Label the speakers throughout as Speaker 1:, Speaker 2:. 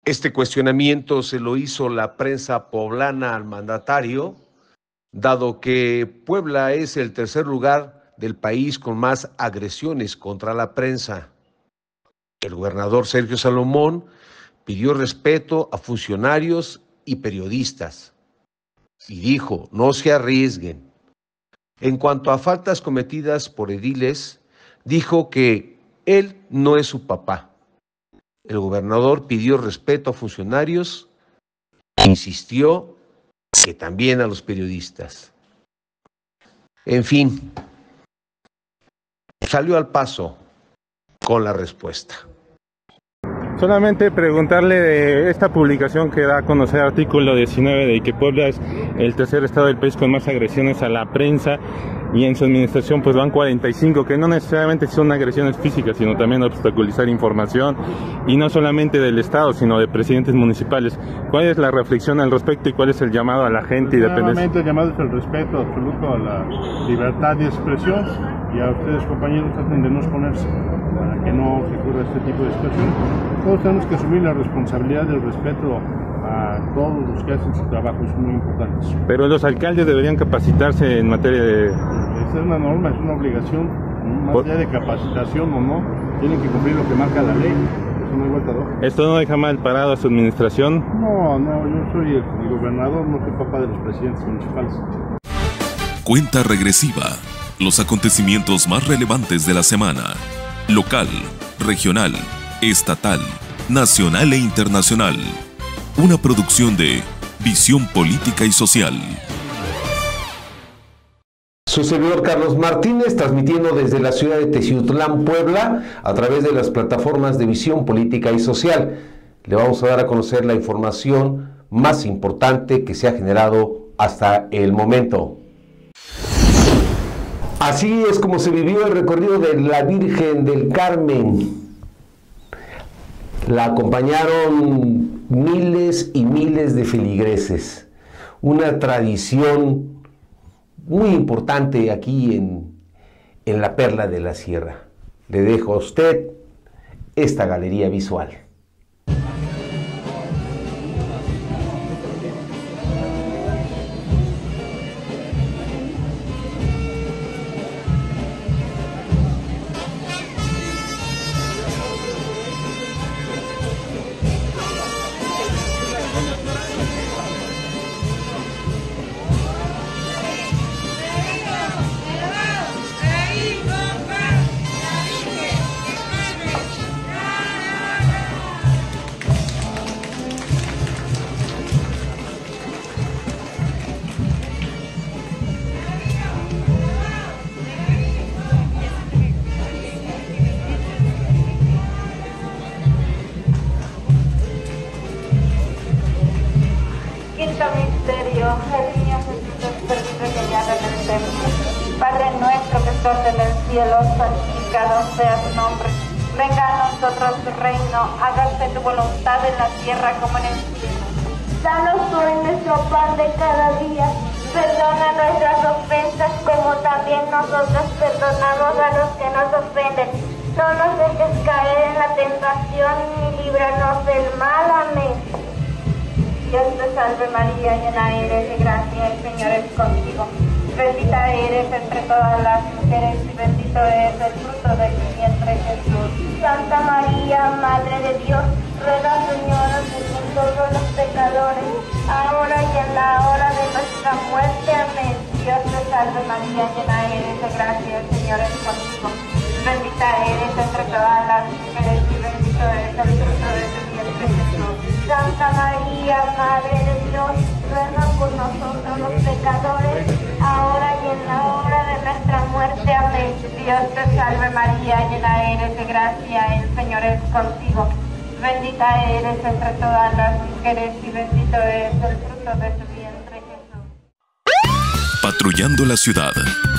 Speaker 1: Este cuestionamiento se lo hizo la prensa poblana al mandatario, dado que Puebla es el tercer lugar del país con más agresiones contra la prensa. El gobernador Sergio Salomón pidió respeto a funcionarios y periodistas y dijo: no se arriesguen. En cuanto a faltas cometidas por ediles, dijo que él no es su papá. El gobernador pidió respeto a funcionarios e insistió que también a los periodistas. En fin, salió al paso con la respuesta.
Speaker 2: Solamente preguntarle de esta publicación que da a conocer, artículo 19, de que Puebla es el tercer estado del país con más agresiones a la prensa y en su administración pues van 45, que no necesariamente son agresiones físicas, sino también obstaculizar información, y no solamente del estado, sino de presidentes municipales. ¿Cuál es la reflexión al respecto y cuál es el llamado a la gente?
Speaker 3: Nuevamente el llamado es el respeto absoluto a la libertad de expresión, y a ustedes, compañeros, traten de no exponerse para que no se ocurra este tipo de situaciones. Todos tenemos que asumir la responsabilidad del respeto a todos los que hacen su trabajo, es muy importante.
Speaker 2: Pero los alcaldes deberían capacitarse en materia de...
Speaker 3: Esta es una norma, es una obligación, más allá de capacitación o no, tienen que cumplir lo que marca la ley. Eso no hay vuelta de hoja.
Speaker 2: ¿Esto no deja mal parado a su administración?
Speaker 3: No, yo soy el gobernador, no soy papá de los presidentes municipales.
Speaker 4: Cuenta regresiva. Los acontecimientos más relevantes de la semana. Local, regional, estatal, nacional e internacional. Una producción de Visión Política y Social.
Speaker 1: Su servidor Carlos Martínez, transmitiendo desde la ciudad de Teciutlán, Puebla, a través de las plataformas de Visión Política y Social. Le vamos a dar a conocer la información más importante que se ha generado hasta el momento. Así es como se vivió el recorrido de la Virgen del Carmen. La acompañaron miles y miles de feligreses. Una tradición muy importante aquí en la Perla de la Sierra. Le dejo a usted esta galería visual.
Speaker 5: Misterio, el niño Jesús permite que ya en el templo. Padre nuestro que estás en el cielo, santificado sea tu nombre. Venga a nosotros tu reino, hágase tu voluntad en la tierra como en el cielo.
Speaker 6: Danos hoy nuestro pan de cada día. Perdona nuestras ofensas como también nosotros perdonamos a los que nos ofenden. No nos dejes caer en la tentación y líbranos del mal. Amén.
Speaker 5: Dios te salve María, llena eres de gracia, el Señor es contigo. Bendita eres entre todas las mujeres y bendito es el fruto de tu vientre, Jesús.
Speaker 6: Santa María, Madre de Dios, ruega, Señora, por nosotros los pecadores, ahora y en la hora de nuestra muerte. Amén.
Speaker 5: Dios te salve María, llena eres de gracia, el Señor es contigo. Bendita eres entre todas las mujeres y bendito es el fruto de tu vientre, Jesús.
Speaker 6: Santa María, Madre de Dios, ruega por nosotros los pecadores, ahora y en la hora de nuestra muerte. Amén.
Speaker 5: Dios te salve María, llena eres de gracia, el Señor es contigo. Bendita eres entre todas las mujeres y bendito es el fruto de tu vientre, Jesús.
Speaker 4: Patrullando la ciudad.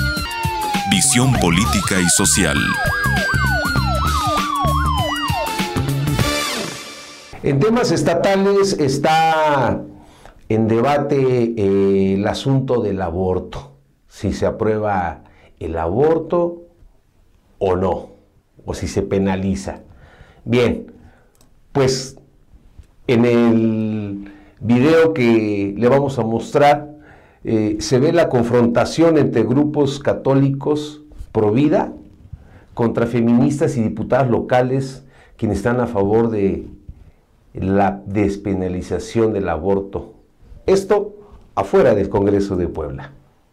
Speaker 4: Visión Política y Social.
Speaker 1: En temas estatales está en debate el asunto del aborto, si se aprueba el aborto o no, o si se penaliza. Bien, pues En el video que le vamos a mostrar, se ve la confrontación entre grupos católicos pro vida contra feministas y diputadas locales quienes están a favor de la despenalización del aborto. Esto afuera del Congreso de Puebla.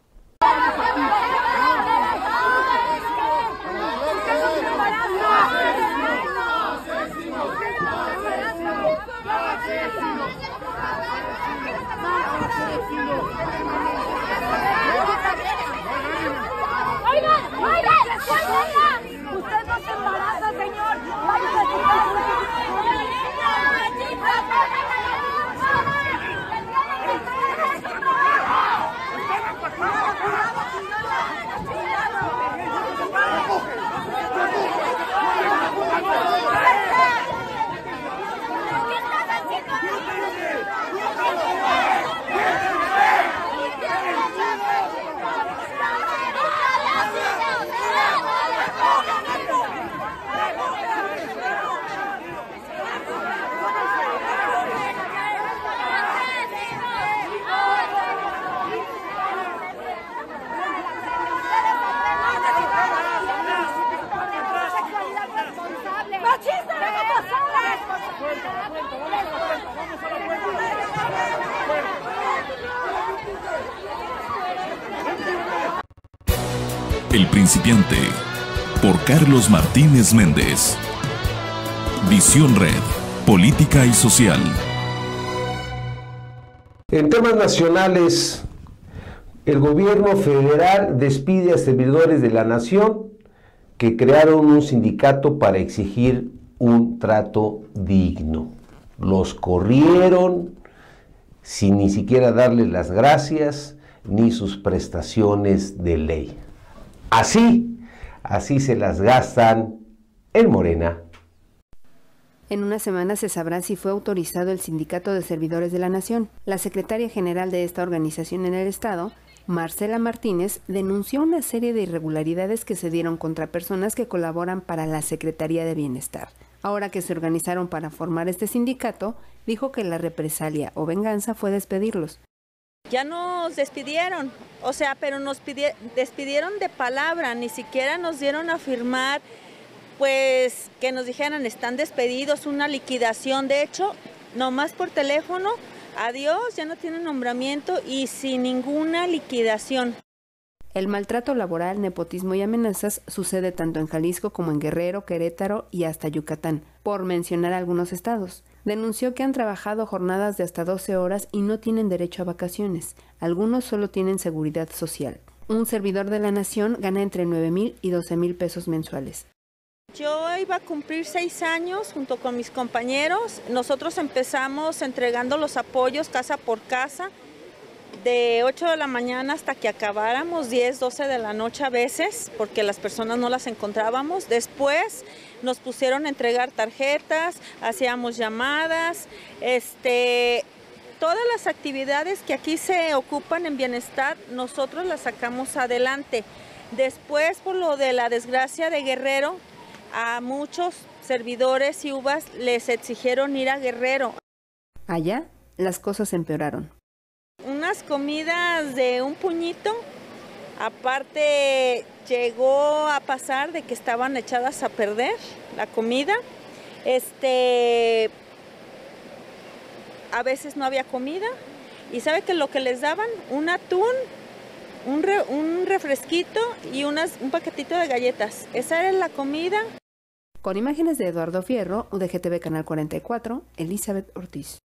Speaker 4: El Principiante, por Carlos Martínez Méndez. Visión Red, política y social.
Speaker 1: En temas nacionales, el gobierno federal despide a servidores de la nación que crearon un sindicato para exigir un trato digno. Los corrieron sin ni siquiera darles las gracias ni sus prestaciones de ley. Así se las gastan en Morena.
Speaker 7: En una semana se sabrá si fue autorizado el Sindicato de Servidores de la Nación. La secretaria general de esta organización en el estado, Marcela Martínez, denunció una serie de irregularidades que se dieron contra personas que colaboran para la Secretaría de Bienestar. Ahora que se organizaron para formar este sindicato, dijo que la represalia o venganza fue despedirlos.
Speaker 8: Ya nos despidieron, pero nos despidieron de palabra, ni siquiera nos dieron a firmar, pues que nos dijeran están despedidos, una liquidación. De hecho, nomás por teléfono, adiós, ya no tienen nombramiento y sin ninguna liquidación.
Speaker 7: El maltrato laboral, nepotismo y amenazas sucede tanto en Jalisco como en Guerrero, Querétaro y hasta Yucatán, por mencionar algunos estados. Denunció que han trabajado jornadas de hasta 12 horas y no tienen derecho a vacaciones. Algunos solo tienen seguridad social. Un servidor de la nación gana entre 9,000 y 12,000 pesos mensuales.
Speaker 8: Yo iba a cumplir 6 años junto con mis compañeros. Nosotros empezamos entregando los apoyos casa por casa, de 8 de la mañana hasta que acabáramos, 10, 12 de la noche a veces, porque las personas no las encontrábamos. Después nos pusieron a entregar tarjetas, hacíamos llamadas, todas las actividades que aquí se ocupan en bienestar, nosotros las sacamos adelante. Después, por lo de la desgracia de Guerrero, a muchos servidores y uvas les exigieron ir a Guerrero.
Speaker 7: Allá, las cosas empeoraron.
Speaker 8: Unas comidas de un puñito, aparte llegó a pasar de que estaban echadas a perder la comida, a veces no había comida y sabe que lo que les daban, un atún, un refresquito y un paquetito de galletas, esa era la comida.
Speaker 7: Con imágenes de Eduardo Fierro, UDGTV Canal 44, Elizabeth Ortiz.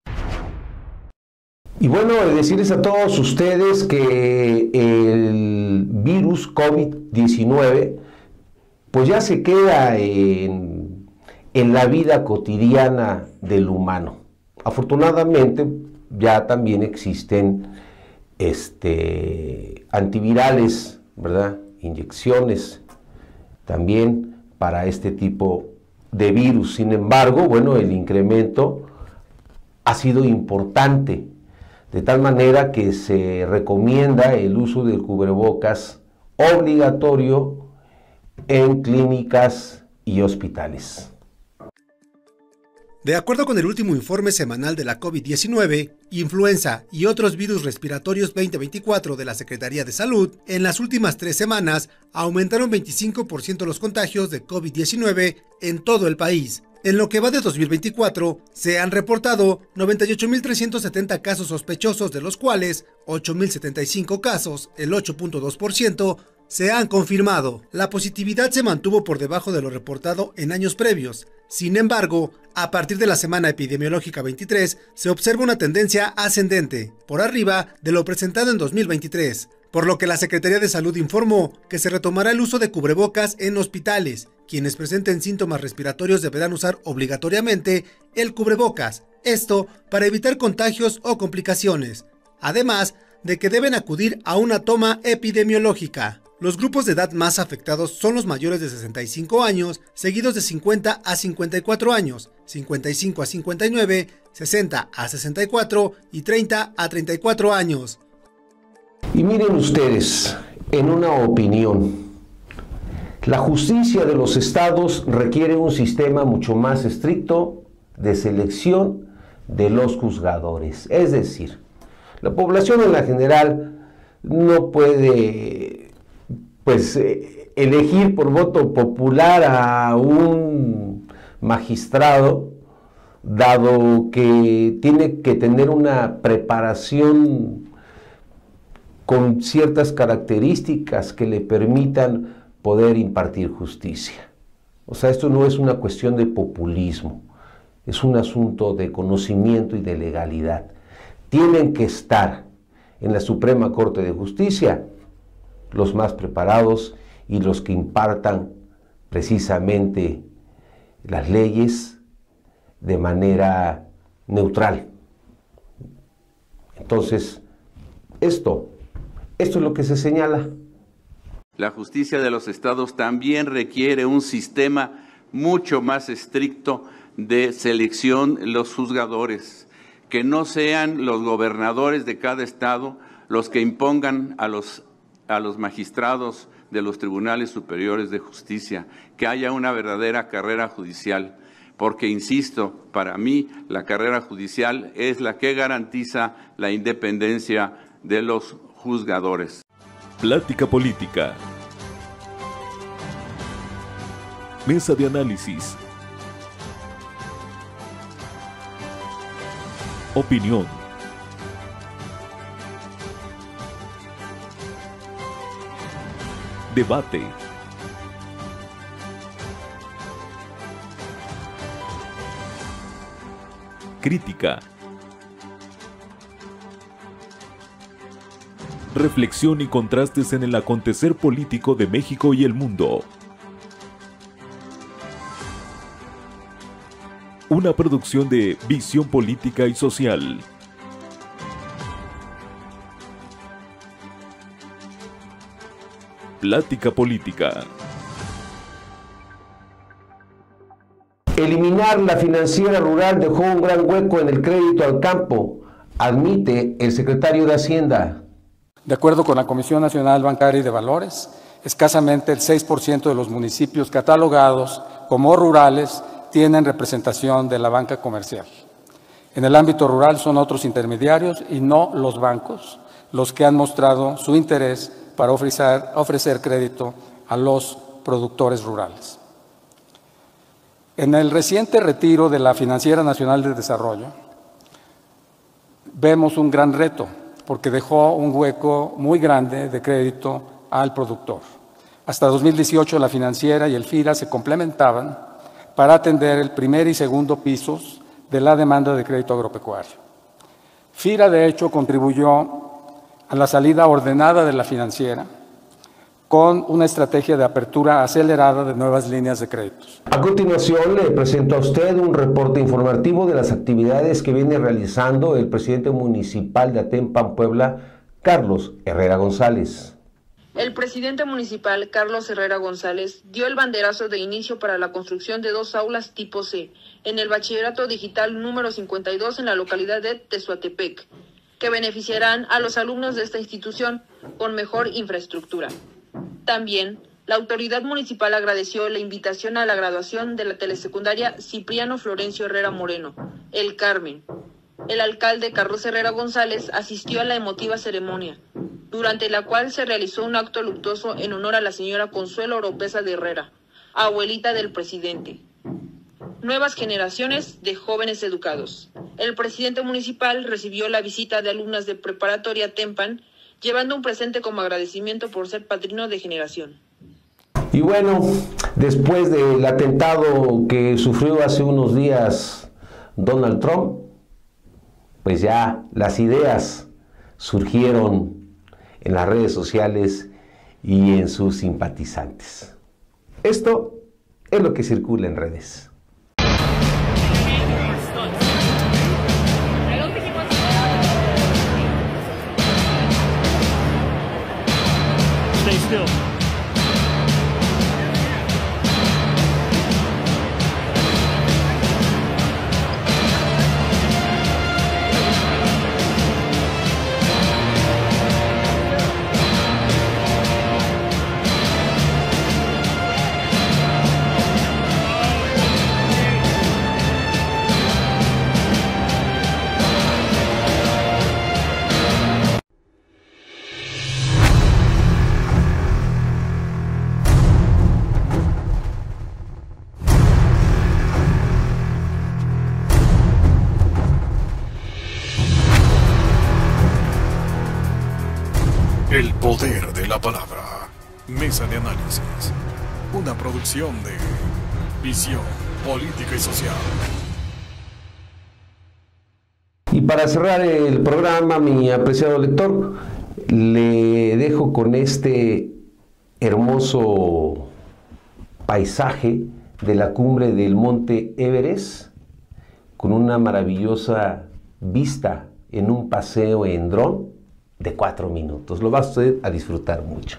Speaker 1: Y bueno, decirles a todos ustedes que el virus COVID-19 pues ya se queda en la vida cotidiana del humano. Afortunadamente ya también existen antivirales, ¿verdad? Inyecciones también para este tipo de virus. Sin embargo, bueno, el incremento ha sido importante, de tal manera que se recomienda el uso del cubrebocas obligatorio en clínicas y hospitales.
Speaker 9: De acuerdo con el último informe semanal de la COVID-19, influenza y otros virus respiratorios 2024 de la Secretaría de Salud, en las últimas 3 semanas aumentaron 25% los contagios de COVID-19 en todo el país. En lo que va de 2024, se han reportado 98.370 casos sospechosos, de los cuales 8.075 casos, el 8.2%, se han confirmado. La positividad se mantuvo por debajo de lo reportado en años previos. Sin embargo, a partir de la semana epidemiológica 23, se observa una tendencia ascendente, por arriba de lo presentado en 2023, por lo que la Secretaría de Salud informó que se retomará el uso de cubrebocas en hospitales. Quienes presenten síntomas respiratorios deberán usar obligatoriamente el cubrebocas, esto para evitar contagios o complicaciones, además de que deben acudir a una toma epidemiológica. Los grupos de edad más afectados son los mayores de 65 años, seguidos de 50 a 54 años, 55 a 59, 60 a 64 y 30 a 34 años.
Speaker 1: Y miren ustedes, en una opinión, la justicia de los estados requiere un sistema mucho más estricto de selección de los juzgadores. Es decir, la población en la general no puede elegir por voto popular a un magistrado, dado que tiene que tener una preparación con ciertas características que le permitan poder impartir justicia. O sea, esto no es una cuestión de populismo, es un asunto de conocimiento y de legalidad. Tienen que estar en la Suprema Corte de Justicia los más preparados y los que impartan precisamente las leyes de manera neutral. Entonces, esto es lo que se señala.
Speaker 10: La justicia de los estados también requiere un sistema mucho más estricto de selección de los juzgadores, que no sean los gobernadores de cada estado los que impongan a los magistrados de los tribunales superiores de justicia, que haya una verdadera carrera judicial, porque, insisto, para mí la carrera judicial es la que garantiza la independencia de los juzgadores.
Speaker 4: Plática política. Mesa de análisis. Opinión. Debate. Crítica. Reflexión y contrastes en el acontecer político de México y el mundo. Una producción de Visión Política y Social. Plática política.
Speaker 1: Eliminar la financiera rural dejó un gran hueco en el crédito al campo, admite el secretario de Hacienda.
Speaker 11: De acuerdo con la Comisión Nacional Bancaria y de Valores, escasamente el 6% de los municipios catalogados como rurales tienen representación de la banca comercial. En el ámbito rural son otros intermediarios y no los bancos los que han mostrado su interés para ofrecer crédito a los productores rurales. En el reciente retiro de la Financiera Nacional de Desarrollo, vemos un gran reto, porque dejó un hueco muy grande de crédito al productor. Hasta 2018 la financiera y el FIRA se complementaban para atender el primer y segundo pisos de la demanda de crédito agropecuario. FIRA, de hecho, contribuyó a la salida ordenada de la financiera con una estrategia de apertura acelerada de nuevas líneas de créditos.
Speaker 1: A continuación le presento a usted un reporte informativo de las actividades que viene realizando el presidente municipal de Atempan, Puebla, Carlos Herrera González.
Speaker 12: El presidente municipal, Carlos Herrera González, dio el banderazo de inicio para la construcción de 2 aulas tipo C en el Bachillerato Digital número 52 en la localidad de Tezuatepec, que beneficiarán a los alumnos de esta institución con mejor infraestructura. También La autoridad municipal agradeció la invitación a la graduación de la telesecundaria Cipriano Florencio Herrera Moreno, El Carmen. El alcalde Carlos Herrera González asistió a la emotiva ceremonia, durante la cual se realizó un acto luctuoso en honor a la señora Consuelo Oropesa de Herrera, abuelita del presidente. Nuevas generaciones de jóvenes educados. El presidente municipal recibió la visita de alumnas de preparatoria Tempan, llevando un presente como agradecimiento por ser padrino de generación.
Speaker 1: Y bueno, después del atentado que sufrió hace unos días Donald Trump, pues ya las ideas surgieron en las redes sociales y en sus simpatizantes. Esto es lo que circula en redes.
Speaker 13: Stay still.
Speaker 14: El poder de la palabra. Mesa de análisis. Una producción de Visión Política y Social.
Speaker 1: Y para cerrar el programa, mi apreciado lector, le dejo con este hermoso paisaje de la cumbre del monte Everest, con una maravillosa vista en un paseo en dron de 4 minutos. Lo va usted a disfrutar mucho.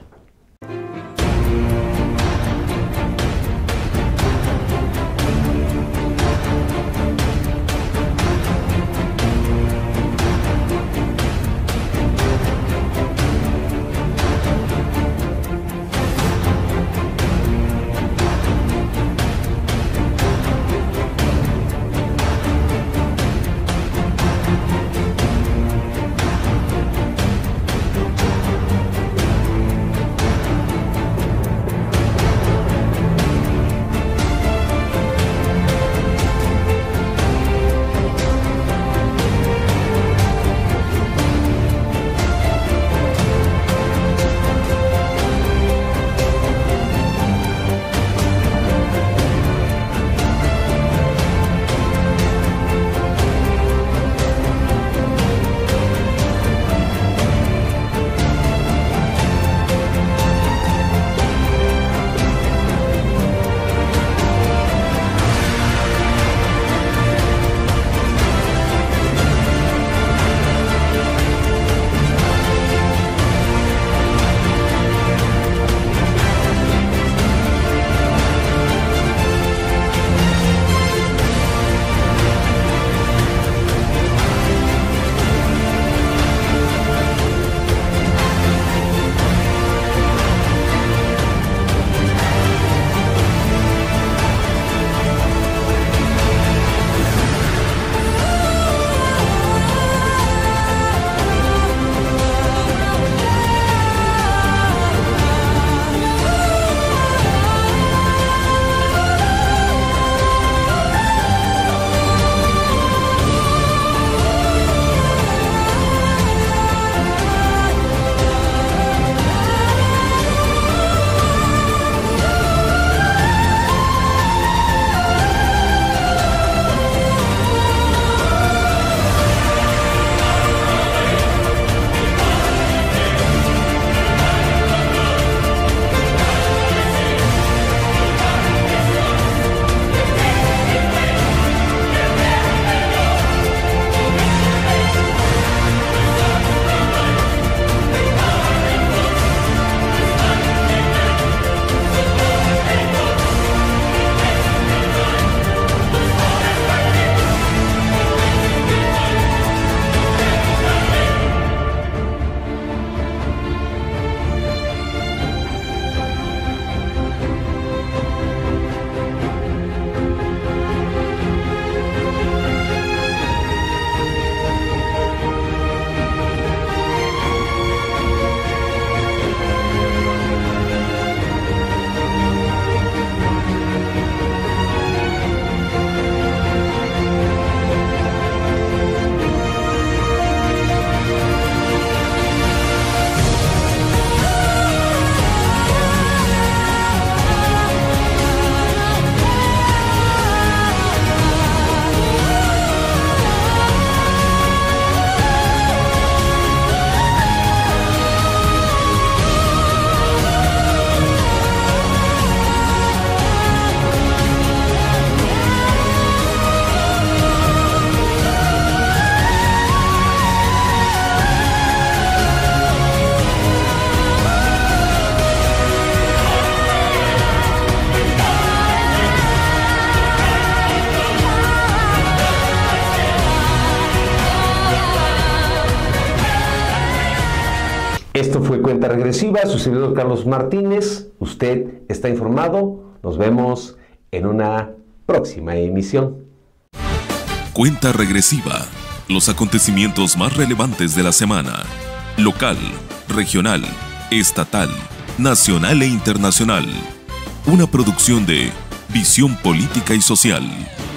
Speaker 1: Esto fue Cuenta Regresiva, su servidor Carlos Martínez. Usted está informado. Nos vemos en una próxima emisión.
Speaker 4: Cuenta Regresiva. Los acontecimientos más relevantes de la semana. Local, regional, estatal, nacional e internacional. Una producción de Visión Política y Social.